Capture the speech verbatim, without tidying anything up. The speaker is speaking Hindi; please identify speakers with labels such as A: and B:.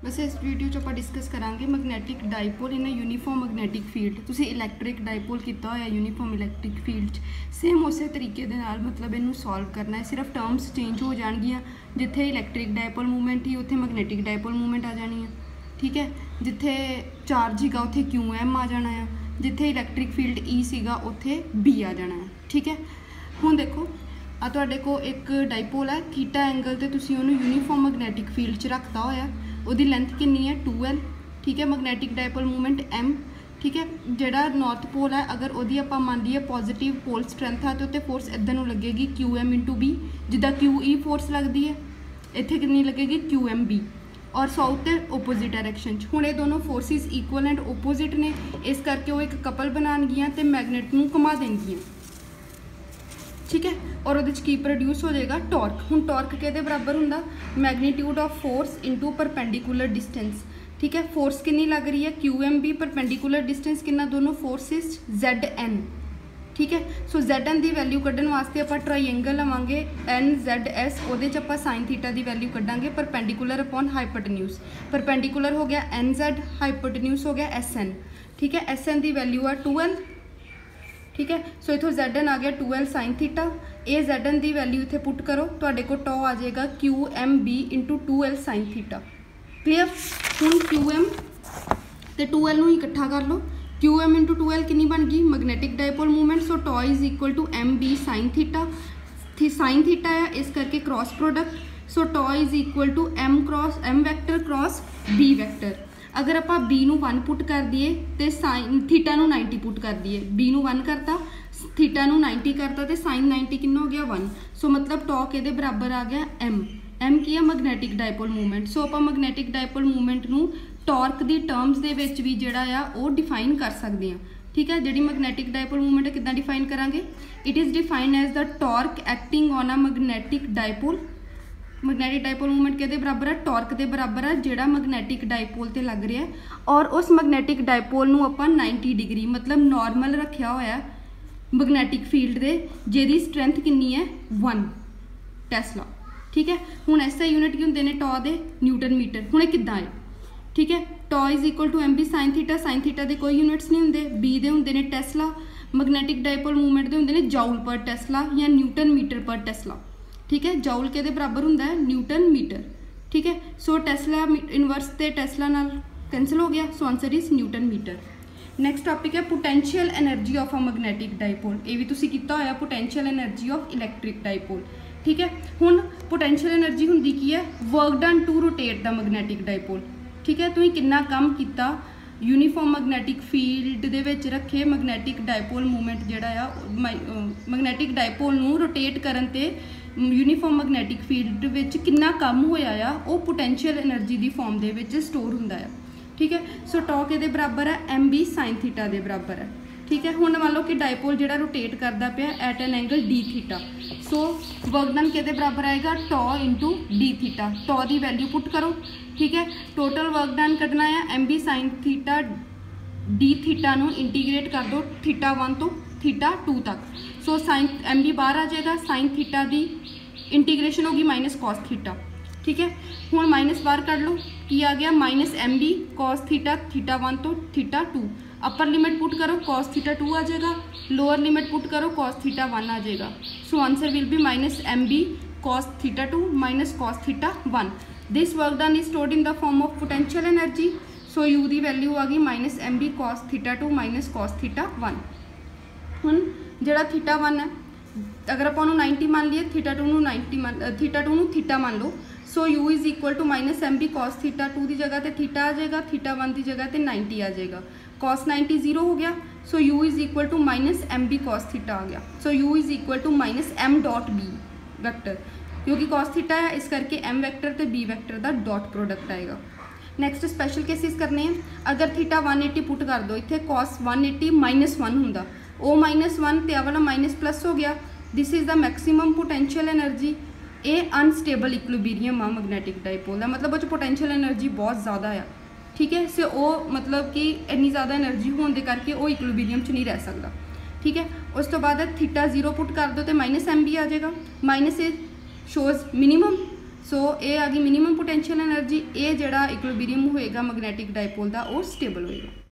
A: बस इस वीडियो च आप डिस्कस करांगे magnetic dipole in uniform magnetic field. तुसीं इलैक्ट्रिक डाइपोल किया होया यूनीफॉर्म इलैक्ट्रिक फील्ड सेम उस तरीके दे नाल मतलब इनू सॉल्व करना है। सिर्फ टर्म्स चेंज हो जाएगियाँ। जिथे इलैक्ट्रिक डाइपोल मूवमेंट ही उत्थे मैगनैटिक डाइपोल मूवमेंट आ जानी है। ठीक है, जिथे चार्ज हीगा उत्थे क्यू एम आ जाना है, जिथे इलैक्ट्रिक फील्ड ई सीगा उत्थे बी आ जाना है। ठीक है, हुण देखो आ तुहाडे को एक डाइपोल है थीटा एंगल ते तुसीं उहनूं यूनीफॉर्म मैगनैटिक फील्ड च रखता होया। उहदी लेंथ कितनी है टू एल। ठीक है, मैगनैटिक डाइपोल मूवमेंट एम। ठीक है, जिहड़ा नॉर्थ पोल है अगर उहदी आपां मान लईए पॉजिटिव पोल स्ट्रेंथ है तो उत्ते फोर्स इधर नूं लगेगी क्यू एम इंटू बी। जिद्दां क्यू ई फोर्स लगती है इत्थे कितनी लगेगी क्यू एम बी। और साउथ ते ओपोजिट डायरैक्शन च। हुण ये दोनों फोर्सिस इक्वल एंड ओपोजिट ने, इस करके वो एक कपल बनाणगियां ते मैगनेट नूं घुमा देणगियां। ठीक है, और वो की प्रोड्यूस हो जाएगा टॉर्क। हुण टॉर्क के बराबर हुंदा magnitude of force into perpendicular distance. ठीक है, फोर्स कितनी लग रही है q m B, perpendicular distance कितना दोनों फोर्सिस जेड एन। ठीक है, सो जेड एन की वैल्यू कढ़न वास्ते आप ट्राईएंगल लवांगे एन जेड एस, वो आप साइन थीटा की वैल्यू कढ़ांगे परपेंडिकुलर अपॉन हाइपोटेन्यूज। परपेंडिकुलर हो गया एन जेड, हाइपोटेन्यूज हो गया एस एन। ठीक है, एस एन की वैल्यू है टू एल। ठीक है, सो इथों जेड एन आ गया टू एल साइन थीटा। ये जेड एन की वैल्यू इतने पुट करो तो को टॉ आ जाएगा q m B into two L sine theta. Clear. हुण क्यू एम तो टू एल ही इकट्ठा कर लो। Q m into two L कितनी बन गई magnetic dipole movement. So tau is equal to M B sine theta. थी साइन थीटा है इस करके cross product. So tau is equal to M cross M vector cross B vector. अगर आप बी नू वन पुट कर दिए तो साइन थीटा नू नाइनटी पुट कर दिए। बी नू वन करता, थीटा नू नाइनटी करता तो साइन नाइनटी कितना हो गया वन। सो मतलब टॉक ये बराबर आ गया एम। एम की है मैगनैटिक डाइपोल मूवमेंट। सो आप मैगनैटिक डाइपोल मूवमेंट नू टॉर्क की टर्म्स के विच भी जिहड़ा आ वो डिफाइन कर सकते हैं। ठीक है, जी मैगनैटिक डाइपोल मूवमेंट कितना डिफाइन करांगे। It is defined as the torque acting on a magnetic dipole. Magnetic dipole movement के बराबर है टॉर्क के बराबर है जिहड़ा मैगनैटिक डाइपोल ते लग रहा है। और उस मैगनैटिक डाइपोल नूं आपां नाइनटी डिग्री मतलब नॉर्मल रखा होया मैगनैटिक फील्ड दे, जिहदी स्ट्रेंथ कितनी है वन टेस्ला। ठीक है, हुण ऐसा यूनिट की होंदे ने टॉ दे न्यूटन मीटर। हुण किद्दां है। ठीक है, tau is equal to M B sine theta. Sine theta के कोई यूनिट्स नहीं होंगे। बी दे होंदे ने टेस्ला। मैगनैटिक डाइपोल मूवमेंट के होंदे ने जाउल पर टेस्ला या न्यूटन मीटर पर टेस्ला। ठीक है, जाउल के बराबर होंदा है न्यूटन मीटर। ठीक है, सो टेस्ला इनवर्स ते टेस्ला नाल कैंसिल हो गया। So answer is newton metre. Next topic है potential energy of a magnetic dipole. ये भी तुसीं कीता होया potential energy of electric dipole. ठीक है, हुण पोटेंशियल एनर्जी हुंदी की है work done to rotate the magnetic dipole. ठीक है, तुसीं कितना काम किया यूनीफॉर्म मैगनैटिक फील्ड दे विच रखे मैगनैटिक डाइपोल मूवमेंट जिहड़ा आ मैगनैटिक डाइपोल नूं रोटेट करन ते यूनीफॉर्म मैगनैटिक फील्ड विच कितना कम होया आ वो पोटेंशियल एनर्जी की फॉर्म दे विच स्टोर हुंदा है। ठीक है, सो टॉ के बराबर है एम बी साइन थीटा के बराबर है। ठीक है, हुण मान लो कि डाइपोल जिहड़ा रोटेट करता पिया at an angle d theta. So work done के बराबर आएगा tau into d theta. Tau की वैल्यू पुट करो। ठीक है, टोटल वर्क डन कटना है M B sine theta d theta नूं इंटीग्रेट कर दो थीटा वन तो थीटा टू तक। सो साइन एम बी बाहर आ जाएगा। साइन थीटा की इंटीग्रेशन होगी माइनस कॉस थीटा। ठीक है, हुण माइनस बाहर कर लो की आ गया minus M B cos theta theta one तो theta two. Upper limit put करो कॉस थीटा टू आ जाएगा। लोअर लिमिट पुट करो कॉस थीटा वन आ जाएगा। So answer will be minus M B cos theta two minus cos theta one. This work done is stored in the form of potential energy. So U की वैल्यू आ गई minus M B cos theta two minus cos theta one. हुण जिहड़ा थीटा वन है अगर आप नाइनटी मान लीए थीटा टू नू नाइनटी मान थीटा टू नू थीटा मान लो। So U is equal to minus M B cos theta two की जगह पर थीटा आ जाएगा। थीटा वन की जगह पर नाइनटी आ जाएगा। कॉस नाइनटी जीरो हो गया। So U is equal to minus M B cos theta आ गया। So U is equal to minus M dot B vector, क्योंकि कॉस थीटा है इस करके एम वैक्टर तो बी वैक्टर का डॉट प्रोडक्ट आएगा। नैक्सट स्पैशल केसिस करने हैं। अगर थीटा वन एटी पुट कर दो इतने cos one eighty minus one होंदा ओ माइनस वन तो वाला माइनस प्लस हो गया। This is the maximum potential energy. ये अनस्टेबल इक्विलिब्रियम आ मैगनैटिक डाइपोल का, मतलब वो पोटेंशियल एनर्जी बहुत ज़्यादा है। ठीक है, से वो मतलब कि इन्नी ज़्यादा एनर्जी होने करके वो इक्विलिब्रियम च नहीं रह सकता। ठीक है, उस तो बाद थीटा जीरो पुट कर दो तो माइनस एम बी आ जाएगा। Minus a shows minimum. सो ये आ गई मिनिमम पोटेंशियल एनर्जी। ये जिहड़ा इक्विलिब्रियम होएगा मैग्नेटिक डायपोल का वो स्टेबल होएगा।